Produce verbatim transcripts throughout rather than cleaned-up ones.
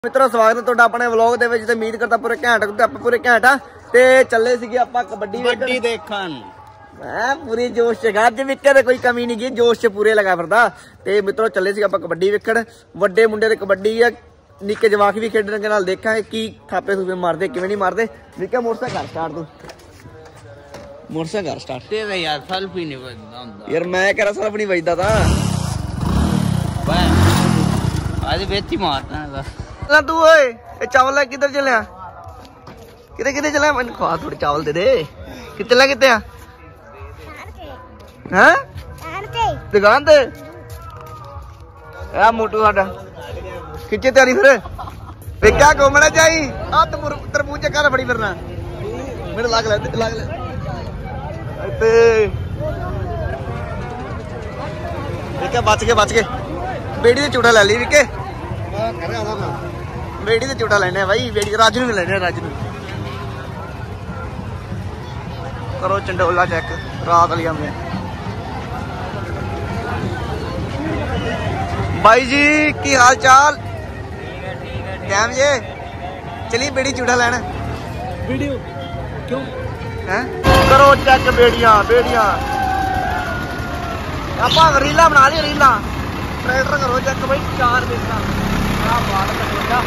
मित्रों स्वागत है तुहाडा अपने व्लॉग दे विच ते उम्मीद करता पूरे घंट ते आपां पूरे घंट आ ते चले सीगे आपां कबड्डी कबड्डी देखण मैं पूरी जोश च अज विकेट कोई कमी नहीं गई जोश च पूरे लगा फिरदा ते मित्रों चले सीगे आपां कबड्डी विकेट वड्डे मुंडे ते कबड्डी है निक्के जवाक भी खेडण दे नाल देखांगे की थापे थूपे मारदे किवें नहीं मारदे विकेट मोटरसाइकिल स्टार्ट तू मोटरसाइकिल स्टार्ट ते यार सेल्फ ही नहीं वजदा हुंदा यार मैं कह रहा सेल्फ नहीं वजदा ता आज बेच ही मारदा तू ओए चावल है किधर चलिया किधर किधर चलिया मैंने खा थोड़े चावल दे दे कि चलिया कितने हैं दुकान ते आ मोटू साडा खिच्चे तैयारी फिर बेचा घूमना चाहिए आ तरबूज घर फड़ी फिरना मेरे लाग ले लाग ले विके बच के बच के बेड़ी से चूड़ा ले ली विके बेड़ी से चूटा लेने भाई बेड़ी राजू भी लेने राजू करो चंडोला चेक रात वाली आंदे भाई जी की हाल चाल कैम जे चलिए बेड़ी चूटा लेना वीडियो क्यों हैं करो चेक बेड़ियां बेड़ियां आप रीला बना ली रीला ट्रैक्टर करो चेक भाई चार बेड़ा क्या बात है बेटा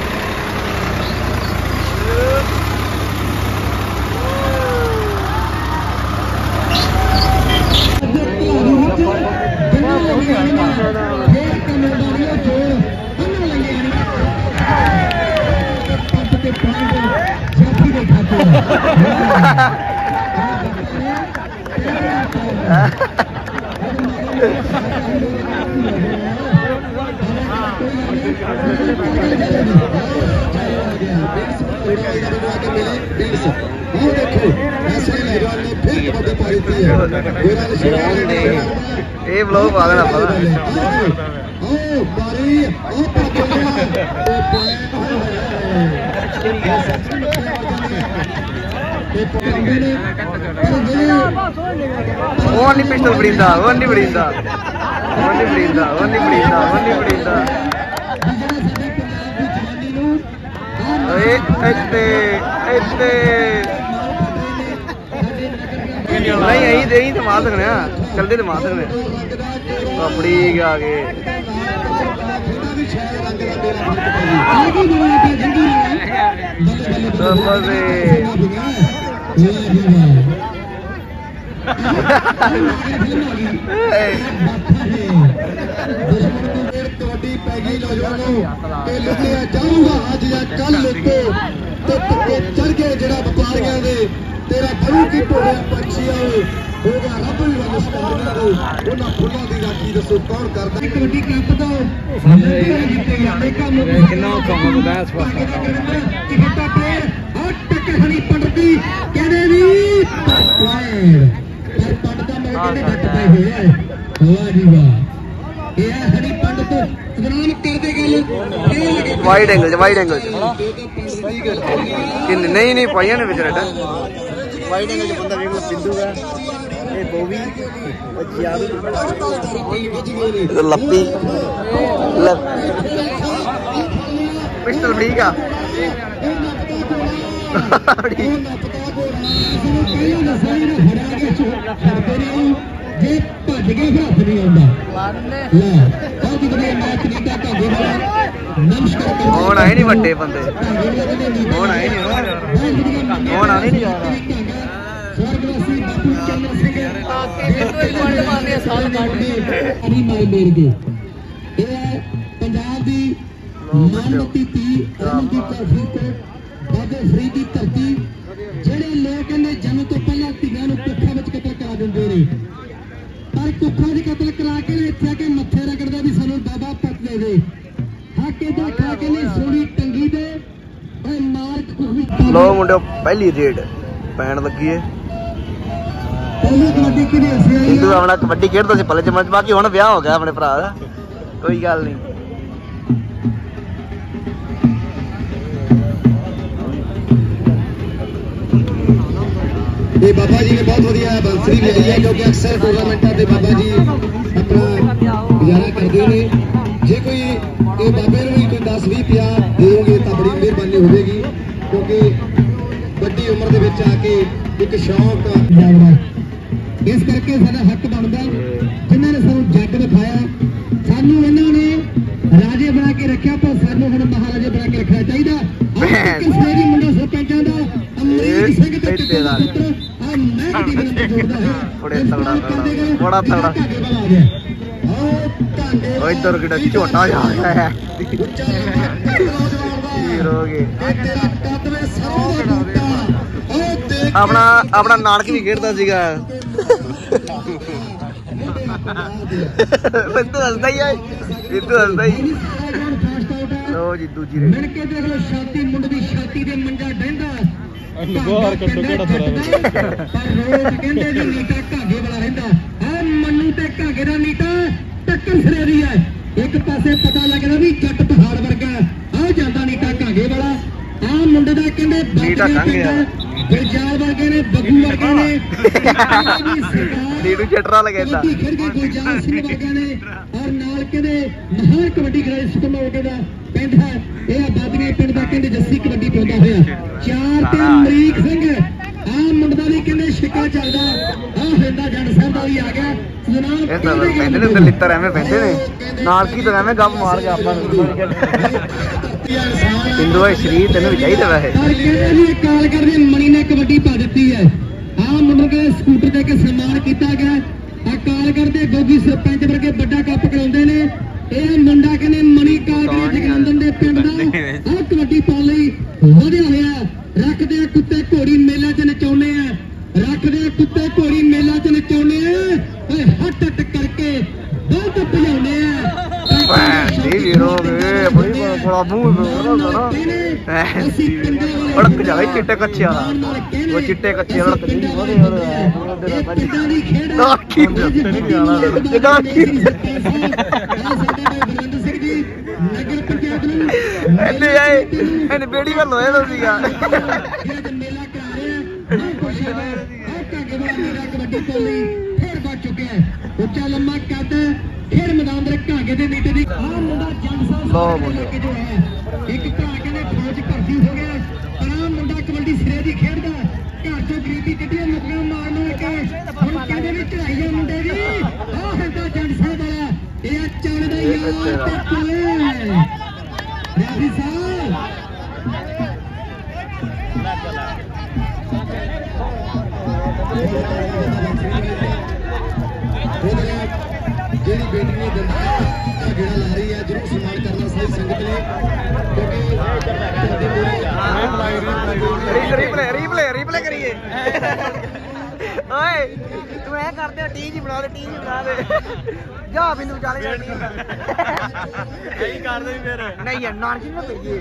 ये व्लॉग पा देना पता वो नहीं पिस्टल बड़ींदा वो नहीं बड़ींदा वो नहीं बड़ींदा वो नहीं बड़ींदा वो नहीं बड़ींदा इत्ते इत्ते नहीं यही यही तो मार सकने चलते तो मार सकने कपड़ी आ गए तेरा गुरु की टोलिया पंछी होगा रब भी नमस्कार उन्होंने फुलों की राखी दसो कौन करता कबड्डी कप दो कितना काम होता है इस वक्त टिकटा पे और टक्कर हनी पड़ती कहने भी पर पड़ता मैं कहने टक्कर पे है वाह जी वाह ये हनी पंडित इकराम कर दे गए वाइड एंगल वाइड एंगल कि नहीं नहीं पाइया ने बेचारा वाइड एंगल जो बंदा वेख लो बिंदु का ये बोवी बचियारू तो लप्पी लप पिस्टल बड़ी का जे भज गए फिर हथ नहीं आंदा होण आए नहीं वड्डे बंदे होण आए नहीं होण आने नहीं जा रहा पंजाब दी मानवती धी अमनदीप कौर फरीदकोट बाबे फरीद दी धरती ਜਿਹੜੇ ਲੋਕ ਇਹਨੇ ਜਨਮ ਤੋਂ ਪਹਿਲਾਂ ਧੀਆਂ ਨੂੰ ਕੁੱਖਾਂ ਵਿੱਚ ਕਤਲ ਕਰਾ ਦਿੰਦੇ ਨੇ ਪਰ ਕੁੱਖਾਂ ਦੇ ਕਤਲ ਕਰਾ ਕੇ ਇੱਥੇ ਆ ਕੇ ਮੱਥੇ ਰਗੜਦਾ ਵੀ ਸਾਨੂੰ ਬਾਬਾ ਪੱਟ ਦੇ ਦੇ ਹਾਕੇ ਦਾ ਖਾ ਕੇ ਨੇ ਸੋੜੀ ਟੰਗੀ ਦੇ ਓਏ ਮਾਰ ਕੁੱਖ ਲੋ ਮੁੰਡਿਓ ਪਹਿਲੀ ਰੇਡ ਪੈਣ ਲੱਗੀ ਏ ਪਹਿਲੀ ਕਬੱਡੀ ਕਿਹਦੀ ਅਸੀਂ ਆਈ ਹਿੰਦੂ ਆਪਣਾ ਕਬੱਡੀ ਖੇਡਦਾ ਸੀ ਪਹਿਲੇ ਜਮਾਨੇ ਬਾਕੀ ਹੁਣ ਵਿਆਹ ਹੋ ਗਿਆ ਆਪਣੇ ਭਰਾ ਦਾ ਕੋਈ ਗੱਲ ਨਹੀਂ बाबा जी ने बहुत वधिया बंसरी लाई है क्योंकि अक्सर टूर्नामेंटा बाबा जी अपना गुजारा करते हैं जे कोई ये बाबे भी कोई दस भी पिया दोगे तो बड़ी मेहरबानी होगी, क्योंकि बड़ी उम्र के विच आके एक शौक इस करके साडा हक बनता जिन्होंने सानू जग दिखाया, सानू इन्होंने राजे बना के रखा, पर सानू हुण महाराजे बना के रखना चाहिए। किसी मुंडा सरपंचों का अमरीक सिंह ते पुत्र आ मैं टीम नंबर जोड़दा है बड़ा तगड़ा बड़ा तगड़ा ओ इधर किड़ा छोटा जा है हीरोगे अपना अपना नानक भी खेलता सीगा तो हसदा ही है इधर हसदा ही लो जी दूजी रे मिल के देख लो छाती मुंड दी छाती दे मंजा डंडा बाहर कट्टो केड़ा थोड़ा पर रोज कहंदे जी नीटा घागे वाला रहंदा आ मन्नू ते घागे दा नीटा टक्कर सिरे दी है। एक पासे पता लगदा भी जट पहाड़ वर्गा आ जांदा नीटा घागे वाला आ मुंडे दा कहंदे नीटा खंगे गुलजार वर्गे ने बग्गू वर्गे ने नीडू चटरा लगेंदा खेल के गुलजार सिंह वर्गे ने और नाल कहंदे महान कबड्डी खिलाड़ी सुकमा वर्गे दा पिंड है ये बादगी पिंड दा कहंदे जस्सी कबड्डी पाउंदा होया चार ते अमरीक सिंह आ मुंडा भी कहंदे शिका चलदा आ हिंदा जन साहब दा भी आ गया जनाब ए सब पैंदे ने लित्तर एवें पैंदे ने नाल की तो एवें गप मार के आपा हिंदू शरीर तेन भी चाहिए वैसे काल कर मणि ने कबड्डी पा दी है हाँ मुंडे के स्कूटर दे के सम्मान किया गया काल करते गोगी सरपंच वर्गे बड़ा कप कराते ने यह मुंडा कहने मणि काल जगनंदन के पिंड का कबड्डी पाने लई वधिया होया रखदे कुत्ते घोड़ी मेला च नचाउने रखदे कुत्ते घोड़ी मेला च नचाउने हट हट करके बहुत भजाउने अड़क जाए चिट्टे कच्चे वो चिट्टे कच्चे बेड़ी का लोहे तो सीगा फिर बच चुके हैं उच्चा लम्बा कद फिर मैदान दे घागे दे नीचे दी आ मुंडा जंग साहब जो है एक घागे ने फौज भर्ती हो गया आ मुंडा कबड्डी सिरे दी खेलदा घर चों गरीबी कड्डियां मुक्का मार मार के हुण कहंदे भी चढ़ाईया मुंडे दी आ हिंदा जंग साहब वाला ये चढ़दा यार ते चले राजी साहब जेड़ी बेटी ने दंदा गेड़ा ला रही है जरूर सम्मान करना सही संगत ने क्योंकि रिप्ले रिप्ले रिप्ले करिए ओए तू ऐ कर दे टी जी बना दे टी जी बना दे जा बिंदु चाले जा टी यही कर दे फिर नहीं यार नानकी में भेजिए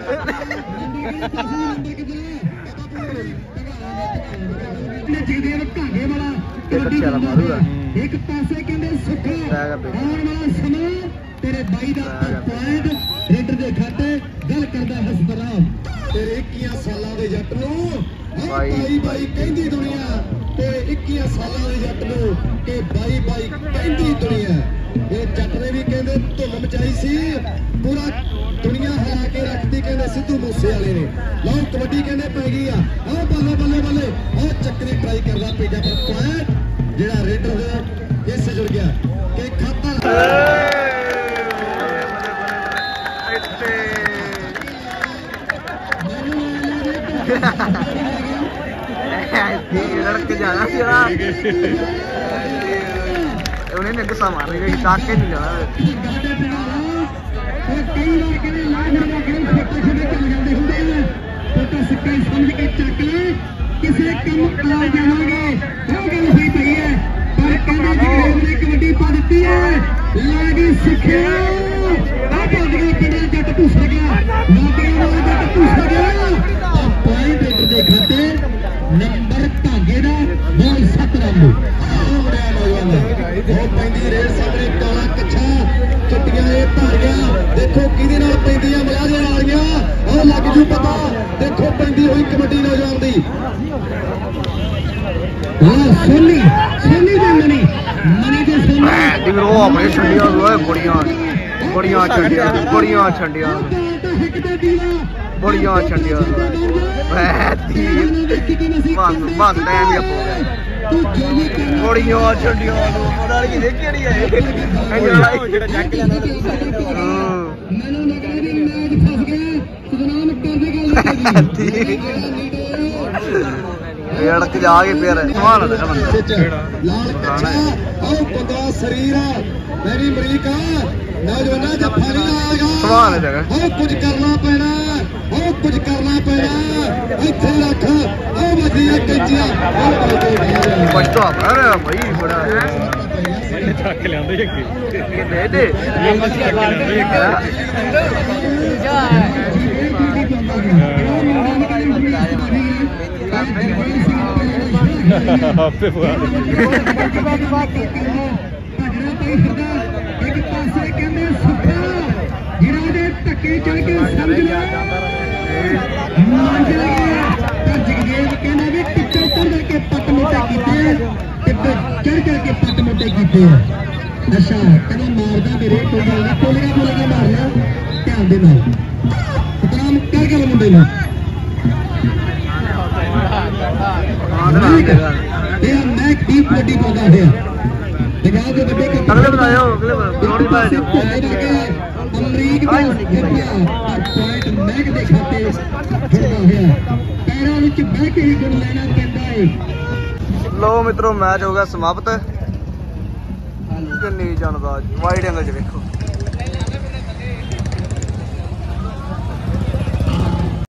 जगदेव घागे वाला एक पासे कहंदे सुख आउण वाला समा तेरे बाई दा पॉइंट रेडर दे खाते गल करदा हसबराम तेरे इक्कीस सालां दे जट नूं बाई बाई कहंदी दुनिया ते इक्कीस सालां दे जट नूं के बाई बाई कहंदी दुनिया ये जट ने भी कहंदे धुम मचाई सी पूरा दुनिया हिला के रखती कहंदे सिद्धू मूसे वाले ने लो कबड्डी कहंदे पै गई आ आ बल्ले बल्ले बल्ले ओ चक्करी ट्राई करदा पेजा पर पॉइंट जेड़ा रेडर दे इससे जुड़ गया कि खाता लड़के जाना उन्हें गुस्सा मार रही ताके नहीं जाना समझ के चक किसी कम आ जाओगे वो गल सही पई है पर कहने जगदेव ने कबड्डी पा दी है लागी सिखे जट घुस गया जट घुस गया पॉइंट रेडर दे खाते नंबर धागे का बॉल सत्त रन रेड सामने काला कच्छा चुटिया भर गया देखो कि मलाजे वालियां और लग जू पता देखो पैंदी हुई कबड्डी नौजवान दी सोनी सोनी दे मनी मनी दे सोनी अपने छड़िया बड़ियां ਬੜੀਆਂ ਛੰਡੀਆਂ ਬੜੀਆਂ ਛੰਡੀਆਂ ਬੜੀਆਂ ਛੰਡੀਆਂ ਬਸ ਬਸ ਟਾਈਮ ਹੀ ਹੋ ਗਿਆ ਬੜੀਆਂ ਛੰਡੀਆਂ ਇਹ ਕਿਹੜੀ ਹੈ ਜਿਹੜਾ ਚੱਕ ਲੈਂਦਾ ਮੈਨੂੰ ਲੱਗ ਰਿਹਾ ਵੀ ਮੈਚ ਫਸ ਗਿਆ ਸਤਨਾਮ ਕਰਦੇ ਗੱਲ ਅੜਕ ਜਾ ਕੇ ਫਿਰ ਸਵਾਲ ਹੈ ਬੰਦਾ ਲਾਲ ਕੱਛਾ ਉਹ ਬੰਦਾ ਸਰੀਰ ਮੇਰੀ ਅਮਰੀਕਾ ਨੌਜਵਾਨਾਂ ਦਾ ਫਾਰੀ ਆਏਗਾ ਸਵਾਲ ਹੈ ਜਗ੍ਹਾ ਉਹ ਕੁਝ ਕਰਨਾ ਪੈਣਾ ਉਹ ਕੁਝ ਕਰਨਾ ਪੈਣਾ ਇੱਥੇ ਰੱਖ ਉਹ ਵੱਜੀਆਂ ਕੱਚੀਆਂ ਬੱਚਾ ਬੜਾ ਭਾਈ ਬੜਾ ਇਹਨੇ ਚੱਕ ਲਿਆਂਦੇ ਅੱਗੇ ਦੇ ਦੇ ਇਹ ਮੱਛੀ ਬਾਲ ਕੇ ਜਾ ਆਪੇ ਫੁਆ ਇੱਕ ਪਾਸੇ ਕਹਿੰਦੇ ਸੁੱਖਾ ਜਿਹੜਾ ਦੇ ਧੱਕੇ ਚੜ ਕੇ ਸਮਝ ਲਿਆ ਮਾਰ ਗਿਆ ਤਾਂ ਜਗਦੇਵ ਕਹਿੰਦਾ ਵੀ ਟਿੱਕਰ ਚੜ ਕੇ ਪੱਟ ਮੋਟੇ ਕੀਤੇ ਟਿੱਕਰ ਚੜ ਚੜ ਕੇ ਪੱਟ ਮੋਟੇ ਕੀਤੇ ਅੱਛਾ ਕਹਿੰਦਾ ਮਾਰਦਾ ਮੇਰੇ ਕੋਈ ਗੱਲ ਨਹੀਂ ਕੋਲੀਆਂ ਕੋਲੀਆਂ ਮਾਰਨਾ ਧਿਆਨ ਦੇ ਨਾਲ ਸਤਨਾਮ ਕਰ ਕੇ ਮੁੰਡੇ ਨੂੰ ਇਹ ਮੈਂ ਡੀਪ ਗੱਡੀ ਪਾਉਂਦਾ ਹੋਇਆ ਜਗ੍ਹਾ ਦੇ ਵੱਡੇ ਅਗਲੇ ਬਣਾਇਓ ਅਗਲੇ ਬਣਾਉਣੀ ਪਾ ਦਿਓ ਅਮਰੀਕ ਦਾ ਪੁਆਇੰਟ ਮੈਕ ਦੇ ਖਾਤੇ ਜੁੜਦਾ ਹੋਇਆ ਪੈਰਾਂ ਵਿੱਚ ਬਹਿ ਕੇ ਹੀ ਗੁਣ ਲੈਣਾ ਪੈਂਦਾ ਹੈ ਲੋ ਮਿੱਤਰੋ ਮੈਚ ਹੋ ਗਿਆ ਸਮਾਪਤ ਕਿੰਨੀ ਜਾਣਦਾ ਵਾਈਡ ਐਂਗਲ ਚ ਵੇਖੋ